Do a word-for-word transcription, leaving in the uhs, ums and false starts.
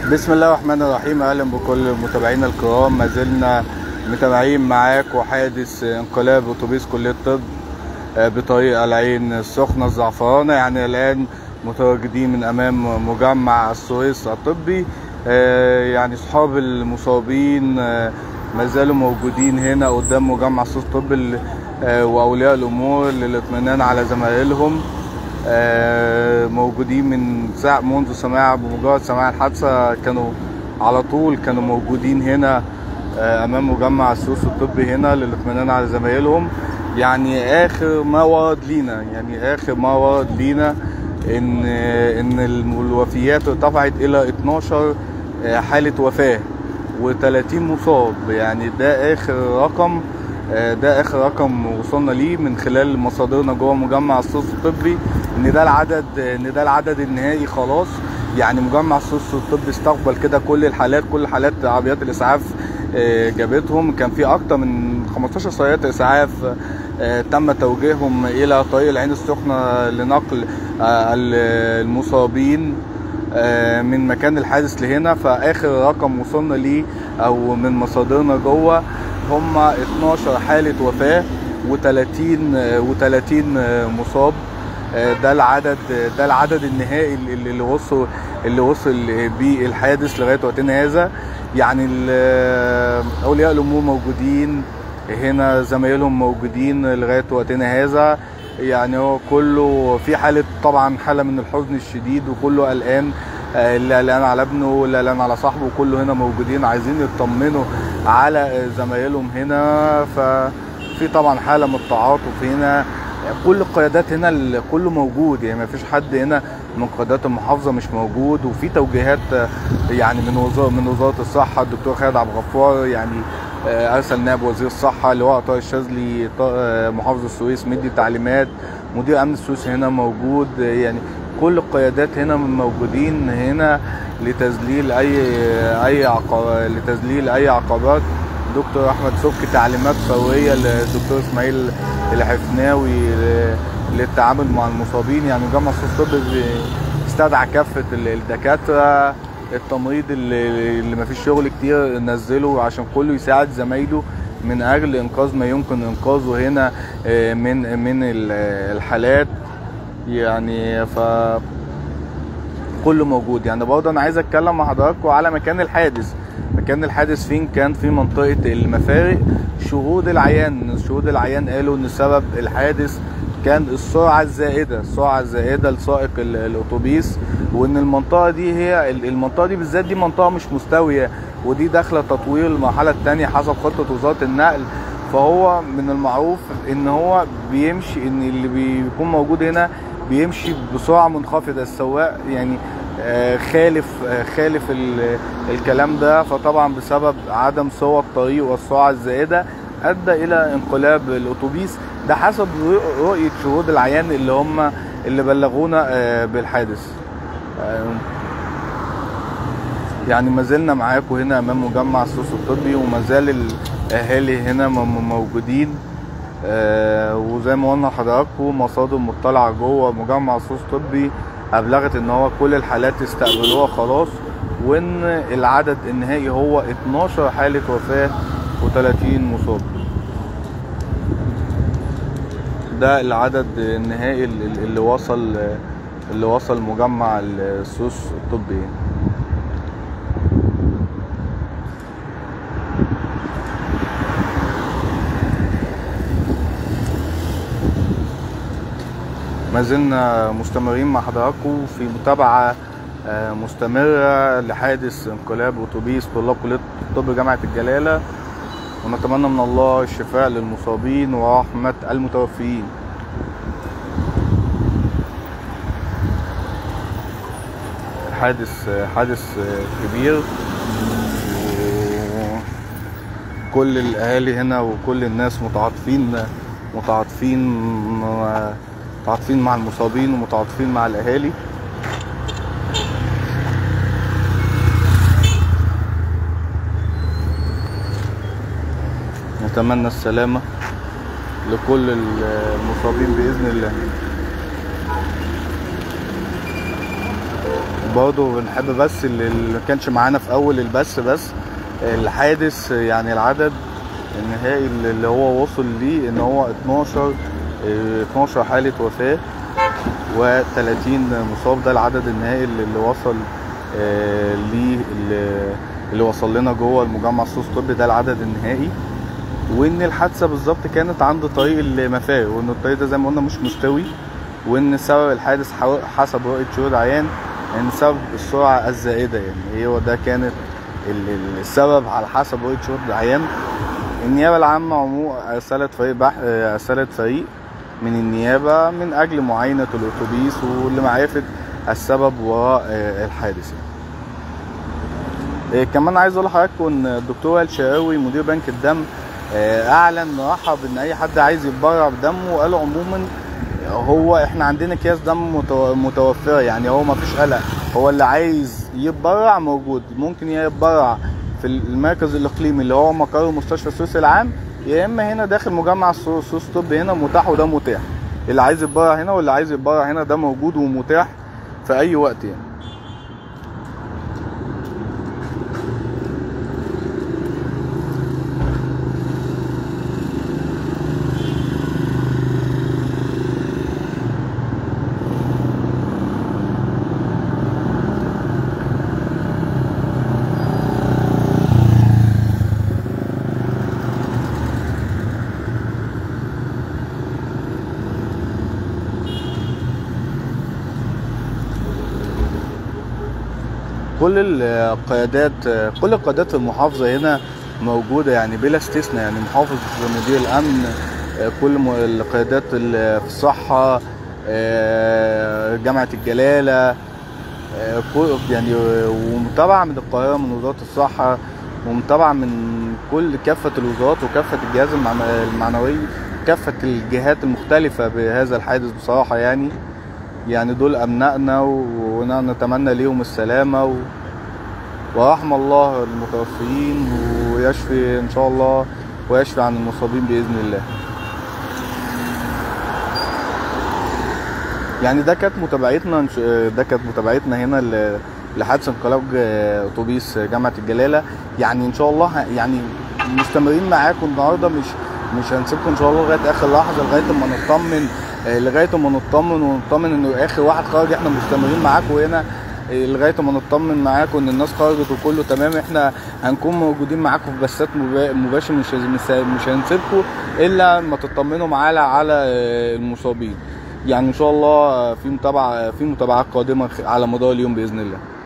بسم الله الرحمن الرحيم. اهلا بكل متابعينا الكرام، ما زلنا متابعين معاكم حادث انقلاب اتوبيس كليه الطب بطريق العين السخنه الزعفرانه. يعني الان متواجدين من امام مجمع السويس الطبي. يعني اصحاب المصابين ما زالوا موجودين هنا قدام مجمع السويس الطبي، واولياء الامور للاطمئنان على زمايلهم موجودين من ساعة منذ سماع بمجرد سماع الحادثة، كانوا على طول كانوا موجودين هنا امام مجمع السويس الطبي هنا للاطمئنان على زمايلهم. يعني اخر ما ورد لينا يعني اخر ما ورد لينا ان ان الوفيات ارتفعت الى اتناشر حالة وفاة وتلاتين مصاب. يعني ده اخر رقم ده اخر رقم وصلنا ليه من خلال مصادرنا جوه مجمع السويس الطبي، ان ده العدد ان ده العدد النهائي خلاص. يعني مجمع السويس الطبي استقبل كده كل الحالات كل حالات عربيات الاسعاف جابتهم. كان في اكتر من خمستاشر سيارة اسعاف تم توجيههم الى طريق العين السخنة لنقل المصابين من مكان الحادث لهنا. فاخر رقم وصلنا ليه او من مصادرنا جوه هم اتناشر حالة وفاة وتلاتين وتلاتين مصاب. ده العدد ده العدد النهائي اللي وصل اللي وصل بيه الحادث لغايه وقتنا هذا. يعني اولياء الامور موجودين هنا، زمايلهم موجودين لغايه وقتنا هذا. يعني هو كله في حاله طبعا حاله من الحزن الشديد، وكله قلقان، اللي قلقان على ابنه واللي قلقان على صاحبه، كله هنا موجودين عايزين يطمنوا على زمايلهم هنا. ففي طبعا حاله من التعاطف هنا، كل القيادات هنا كله موجود. يعني ما فيش حد هنا من قيادات المحافظه مش موجود. وفي توجيهات يعني من وزاره من وزاره الصحه، الدكتور خالد عبد الغفار يعني ارسل نائب وزير الصحه اللواء طارق الشاذلي محافظ السويس مدي تعليمات، مدير امن السويس هنا موجود. يعني كل القيادات هنا موجودين هنا لتذليل اي اي عقبات لتذليل اي عقبات. دكتور احمد سبكي تعليمات فوريه للدكتور اسماعيل الحفناوي للتعامل مع المصابين. يعني مجمع السويس الطبي استدعى كافه الدكاتره التمريض اللي, اللي ما فيش شغل كتير نزله عشان كله يساعد زمايله من اجل انقاذ ما يمكن انقاذه هنا من من الحالات. يعني ف كله موجود. يعني برضه انا عايز اتكلم مع حضراتكم على مكان الحادث. مكان الحادث فين كان؟ في منطقه المفارق. شهود العيان شهود العيان قالوا ان سبب الحادث كان السرعه الزائده السرعه الزائده لسائق الاتوبيس، وان المنطقه دي هي المنطقه دي بالذات دي منطقه مش مستويه، ودي داخله تطوير المرحله الثانيه حسب خطه وزاره النقل. فهو من المعروف ان هو بيمشي ان اللي بيكون موجود هنا بيمشي بسرعه منخفضه. السواق يعني خالف خالف الكلام ده. فطبعا بسبب عدم سوى الطريق والسرعه الزائده ادى الى انقلاب الاتوبيس. ده حسب رؤيه شهود العيان اللي هم اللي بلغونا بالحادث. يعني ما زلنا معاكم هنا امام مجمع السويس الطبي، وما زال الاهالي هنا موجودين. وزي ما قلنا لحضراتكم مصادر مطلعه جوه مجمع السويس الطبي ابلغت ان هو كل الحالات استقبلوها خلاص، وان العدد النهائي هو اتناشر حاله وفاه وتلاتين مصاب. ده العدد النهائي اللي وصل اللي وصل مجمع السويس الطبي. ما زلنا مستمرين مع حضراتكم في متابعة مستمرة لحادث انقلاب اتوبيس طلاب كلية الطب جامعة الجلالة، ونتمنى من الله الشفاء للمصابين ورحمة المتوفيين. حادث حادث كبير، وكل الاهالي هنا وكل الناس متعاطفين متعاطفين متعاطفين مع المصابين ومتعاطفين مع الاهالي. نتمنى السلامة لكل المصابين بإذن الله. برضه بنحب بس اللي ما كانش معانا في اول البث، بس الحادث يعني العدد النهائي اللي هو وصل ليه ان هو اتناشر اتناشر حالة وفاة وتلاتين مصاب. ده العدد النهائي اللي وصل ليه اللي وصل لنا جوه المجمع السوس طبي، ده العدد النهائي. وان الحادثه بالظبط كانت عند طريق المفاوي، وان الطريق ده زي ما قلنا مش مستوي، وان سبب الحادث حسب رؤيه شهود عيان ان سبب السرعه الزائده، يعني هو ده كانت السبب على حسب رؤيه شهود عيان. النيابه العامه عموما ارسلت فريق بح... ارسلت فريق من النيابه من اجل معاينه الاتوبيس ولمعرفه السبب وراء الحادث. يعني كمان عايز اقول لحضراتكم ان الدكتور الشراوي مدير بنك الدم اعلن رحب ان اي حد عايز يتبرع بدمه، وقال عموما هو احنا عندنا اكياس دم متوفره، يعني هو ما فيش قلق، هو اللي عايز يتبرع موجود، ممكن يتبرع في المركز الاقليمي اللي هو مقر مستشفى السويس العام، يا اما هنا داخل مجمع السوس طبي هنا متاح، وده متاح اللي عايز يتبرع هنا واللي عايز يتبرع هنا، ده موجود ومتاح في اي وقت يعني. كل القيادات كل القيادات في المحافظه هنا موجوده يعني بلا استثناء، يعني محافظ مدير الامن، كل القيادات في الصحه، جامعه الجلاله، يعني ومتابعه من القاهره من وزاره الصحه، ومتابعه من كل كافه الوزارات وكافه الجهاز المعنوي، كافه الجهات المختلفه بهذا الحادث بصراحه. يعني يعني دول أبنائنا ونتمنى ليهم السلامة و... ورحم الله المتوفيين ويشفي إن شاء الله ويشفي عن المصابين بإذن الله. يعني ده كانت متابعتنا ده كانت متابعتنا هنا لحادث انقلاب أتوبيس جامعة الجلالة. يعني إن شاء الله يعني مستمرين معاكم النهارده، مش مش هنسيبكم إن شاء الله لغاية آخر لحظة، لغاية ما نطمن لغايه ما نطمن ونطمن انه اخر واحد خرج. احنا مستمرين معاكم هنا لغايه ما نطمن معاكم ان الناس خرجت وكله تمام. احنا هنكون موجودين معاكم في بثات مباشر، مش مش هنسيبكم الا ما تطمنوا معانا على المصابين. يعني ان شاء الله في متابعه في متابعات قادمه على مدار اليوم باذن الله.